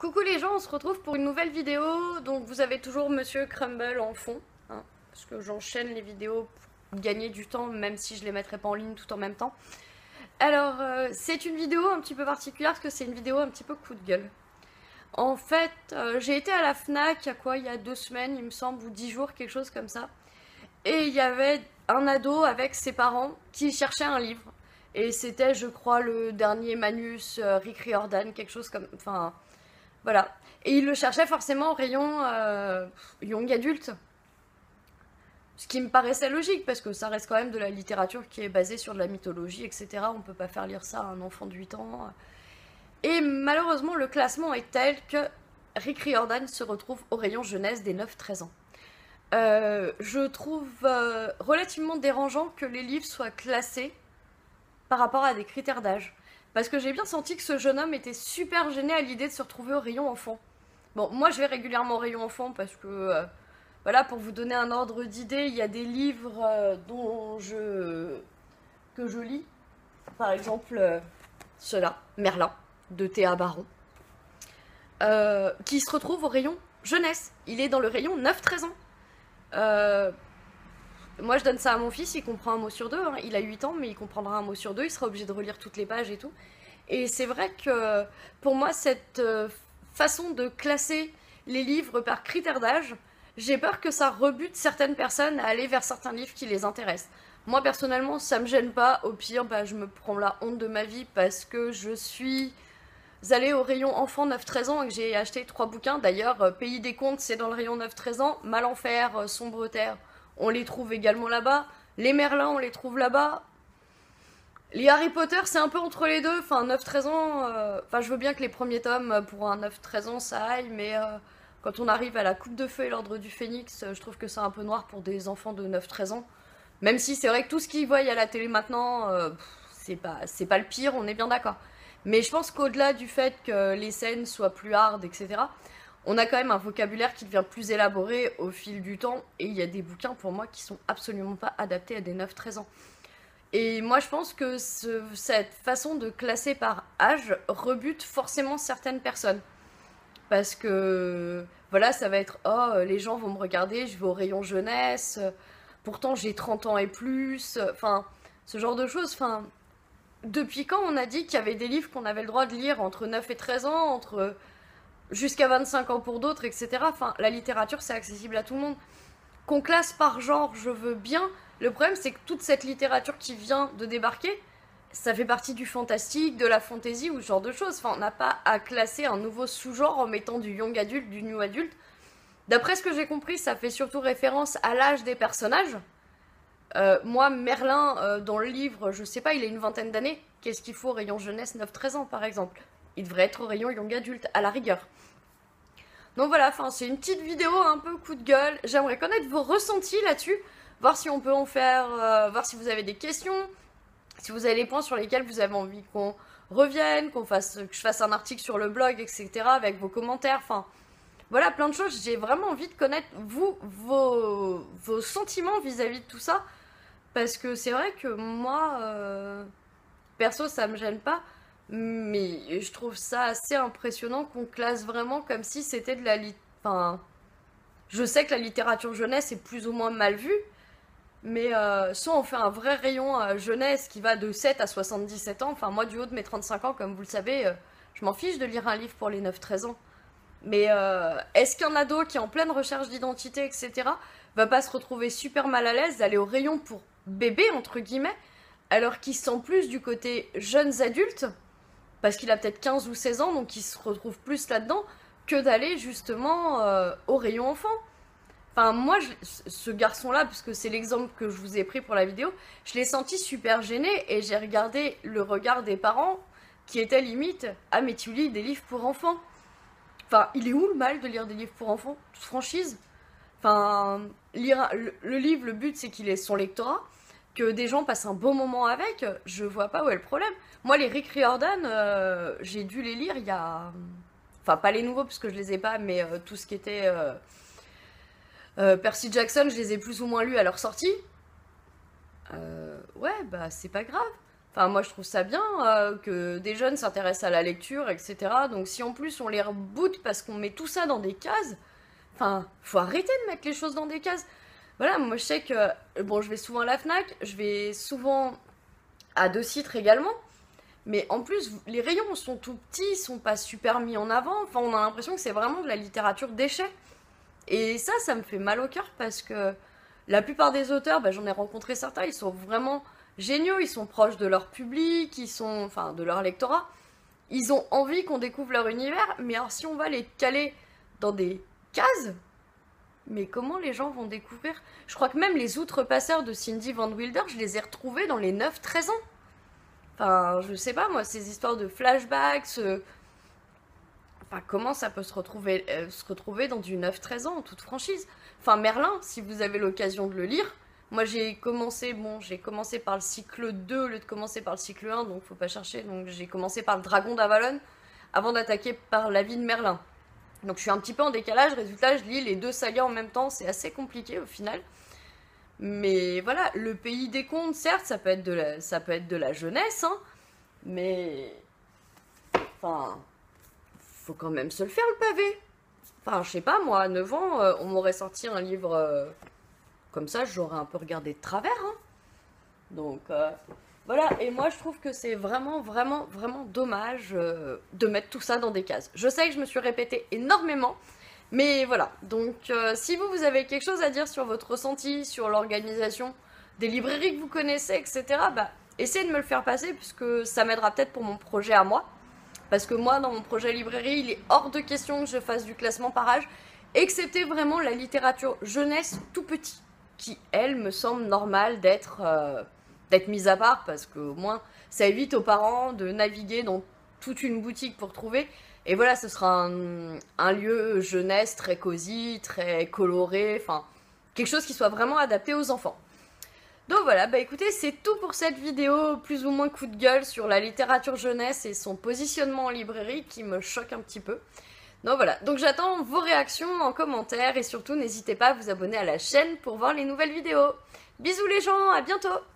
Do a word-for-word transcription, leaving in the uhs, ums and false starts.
Coucou les gens, on se retrouve pour une nouvelle vidéo. Donc vous avez toujours Monsieur Crumble en fond, hein, parce que j'enchaîne les vidéos pour gagner du temps, même si je les mettrai pas en ligne tout en même temps. Alors euh, c'est une vidéo un petit peu particulière, parce que c'est une vidéo un petit peu coup de gueule. En fait, euh, j'ai été à la Fnac, il y a quoi, il y a deux semaines il me semble, ou dix jours, quelque chose comme ça. Et il y avait un ado avec ses parents qui cherchait un livre. Et c'était, je crois, le dernier Manus, euh, Rick Riordan, quelque chose comme... Enfin, voilà. Et il le cherchait forcément au rayon euh, young adulte. Ce qui me paraissait logique, parce que ça reste quand même de la littérature qui est basée sur de la mythologie, et cetera. On peut pas faire lire ça à un enfant de huit ans. Et malheureusement, le classement est tel que Rick Riordan se retrouve au rayon jeunesse des neuf treize ans. Euh, je trouve euh, relativement dérangeant que les livres soient classés par rapport à des critères d'âge. Parce que j'ai bien senti que ce jeune homme était super gêné à l'idée de se retrouver au rayon enfant. Bon, moi je vais régulièrement au rayon enfant parce que, euh, voilà, pour vous donner un ordre d'idée, il y a des livres euh, dont je... que je lis. Par exemple, euh, ceux-là, Merlin, de Théa Baron, euh, qui se retrouve au rayon jeunesse. Il est dans le rayon neuf treize ans. Euh, moi je donne ça à mon fils, il comprend un mot sur deux, hein. Il a huit ans mais il comprendra un mot sur deux, il sera obligé de relire toutes les pages et tout. Et c'est vrai que pour moi cette euh, façon de classer les livres par critères d'âge, j'ai peur que ça rebute certaines personnes à aller vers certains livres qui les intéressent. Moi personnellement ça me gêne pas, au pire bah, je me prends la honte de ma vie parce que je suis allée au rayon enfant neuf treize ans et que j'ai acheté trois bouquins. D'ailleurs, Pays des Contes c'est dans le rayon neuf treize ans, Malenfer, Sombre Terre, on les trouve également là-bas. Les Merlins, on les trouve là-bas. Les Harry Potter, c'est un peu entre les deux. Enfin, neuf treize ans... Euh... Enfin, je veux bien que les premiers tomes, pour un neuf treize ans, ça aille. Mais euh, quand on arrive à la Coupe de Feu et l'Ordre du Phénix, je trouve que c'est un peu noir pour des enfants de neuf treize ans. Même si c'est vrai que tout ce qu'ils voient à la télé maintenant, euh, c'est pas, c'est pas le pire, on est bien d'accord. Mais je pense qu'au-delà du fait que les scènes soient plus hard, et cetera, on a quand même un vocabulaire qui devient plus élaboré au fil du temps, et il y a des bouquins pour moi qui sont absolument pas adaptés à des neuf treize ans. Et moi je pense que ce, cette façon de classer par âge rebute forcément certaines personnes. Parce que, voilà, ça va être « Oh, les gens vont me regarder, je vais au rayon jeunesse, pourtant j'ai trente ans et plus », enfin, ce genre de choses, enfin... Depuis quand on a dit qu'il y avait des livres qu'on avait le droit de lire entre neuf et treize ans, entre... jusqu'à vingt-cinq ans pour d'autres, et cetera. Enfin, la littérature, c'est accessible à tout le monde. Qu'on classe par genre, je veux bien. Le problème, c'est que toute cette littérature qui vient de débarquer, ça fait partie du fantastique, de la fantasy ou ce genre de choses. Enfin, on n'a pas à classer un nouveau sous-genre en mettant du young adulte, du new adulte. D'après ce que j'ai compris, ça fait surtout référence à l'âge des personnages. Euh, moi, Merlin, euh, dans le livre, je sais pas, il a une vingtaine d'années. Qu'est-ce qu'il faut au rayon jeunesse neuf treize ans, par exemple? Il devrait être au rayon young adulte, à la rigueur. Donc voilà, enfin, c'est une petite vidéo un peu coup de gueule. J'aimerais connaître vos ressentis là-dessus, voir si on peut en faire, euh, voir si vous avez des questions, si vous avez des points sur lesquels vous avez envie qu'on revienne, qu'on fasse, que je fasse un article sur le blog, et cetera, avec vos commentaires, enfin, voilà, plein de choses. J'ai vraiment envie de connaître, vous, vos, vos sentiments vis-à-vis de tout ça, parce que c'est vrai que moi, euh, perso, ça me gêne pas. Mais je trouve ça assez impressionnant qu'on classe vraiment comme si c'était de la lit... Enfin, je sais que la littérature jeunesse est plus ou moins mal vue, mais euh, soit on fait un vrai rayon euh, jeunesse qui va de sept à soixante-dix-sept ans. Enfin, moi, du haut de mes trente-cinq ans, comme vous le savez, euh, je m'en fiche de lire un livre pour les neuf treize ans. Mais euh, est-ce qu'un ado qui est en pleine recherche d'identité, et cetera, va pas se retrouver super mal à l'aise d'aller au rayon pour bébé, entre guillemets, alors qu'il se sent plus du côté jeunes adultes, parce qu'il a peut-être quinze ou seize ans, donc il se retrouve plus là-dedans, que d'aller justement euh, au rayon enfant. Enfin, moi, je, ce garçon-là, parce que c'est l'exemple que je vous ai pris pour la vidéo, je l'ai senti super gêné, et j'ai regardé le regard des parents, qui était limite « Ah, mais tu lis des livres pour enfants ?» Enfin, il est où le mal de lire des livres pour enfants? Toute franchise. Enfin, lire le, le livre, le but, c'est qu'il ait son lectorat, que des gens passent un bon moment avec, je vois pas où est le problème. Moi, les Rick Riordan, euh, j'ai dû les lire il y a... Enfin, pas les nouveaux, parce que je les ai pas, mais euh, tout ce qui était... Euh... Euh, Percy Jackson, je les ai plus ou moins lus à leur sortie. Euh, ouais, bah, c'est pas grave. Enfin, moi, je trouve ça bien euh, que des jeunes s'intéressent à la lecture, et cetera. Donc, si en plus on les reboot parce qu'on met tout ça dans des cases, enfin, faut arrêter de mettre les choses dans des cases. Voilà, moi, je sais que, bon, je vais souvent à la Fnac, je vais souvent à Deux Citres également, mais en plus, les rayons sont tout petits, ils sont pas super mis en avant. Enfin, on a l'impression que c'est vraiment de la littérature déchet. Et ça, ça me fait mal au cœur parce que la plupart des auteurs, bah, j'en ai rencontré certains, ils sont vraiment géniaux, ils sont proches de leur public, ils sont, enfin, de leur lectorat. Ils ont envie qu'on découvre leur univers, mais alors si on va les caler dans des cases, mais comment les gens vont découvrir? Je crois que même les outrepasseurs de Cindy Van Wilder, je les ai retrouvés dans les neuf treize ans. Enfin, je sais pas moi, ces histoires de flashbacks, ce... enfin, comment ça peut se retrouver, euh, se retrouver dans du neuf treize ans, en toute franchise? Enfin, Merlin, si vous avez l'occasion de le lire, moi j'ai commencé, bon, j'ai commencé par le cycle deux au lieu de commencer par le cycle un, donc faut pas chercher, donc j'ai commencé par le Dragon d'Avalon, avant d'attaquer par la vie de Merlin. Donc je suis un petit peu en décalage, résultat je lis les deux sagas en même temps, c'est assez compliqué au final. Mais voilà, le pays des contes, certes, ça peut être de la, ça peut être de la jeunesse, hein, mais... Enfin... Faut quand même se le faire, le pavé. Enfin, je sais pas, moi, à neuf ans, euh, on m'aurait sorti un livre euh, comme ça, j'aurais un peu regardé de travers, hein. Donc, euh, voilà, et moi, je trouve que c'est vraiment, vraiment, vraiment dommage euh, de mettre tout ça dans des cases. Je sais que je me suis répétée énormément, mais voilà. Donc, euh, si vous, vous avez quelque chose à dire sur votre ressenti, sur l'organisation des librairies que vous connaissez, et cetera, bah, essayez de me le faire passer, puisque ça m'aidera peut-être pour mon projet à moi. Parce que moi, dans mon projet librairie, il est hors de question que je fasse du classement par âge, excepté vraiment la littérature jeunesse tout petit, qui, elle, me semble normale d'être euh, d'être mise à part, parce qu'au moins, ça évite aux parents de naviguer dans toute une boutique pour trouver. Et voilà, ce sera un, un lieu jeunesse très cosy, très coloré, enfin, quelque chose qui soit vraiment adapté aux enfants. Donc voilà, bah écoutez, c'est tout pour cette vidéo, plus ou moins coup de gueule sur la littérature jeunesse et son positionnement en librairie qui me choque un petit peu. Donc voilà, donc j'attends vos réactions en commentaire et surtout n'hésitez pas à vous abonner à la chaîne pour voir les nouvelles vidéos. Bisous les gens, à bientôt!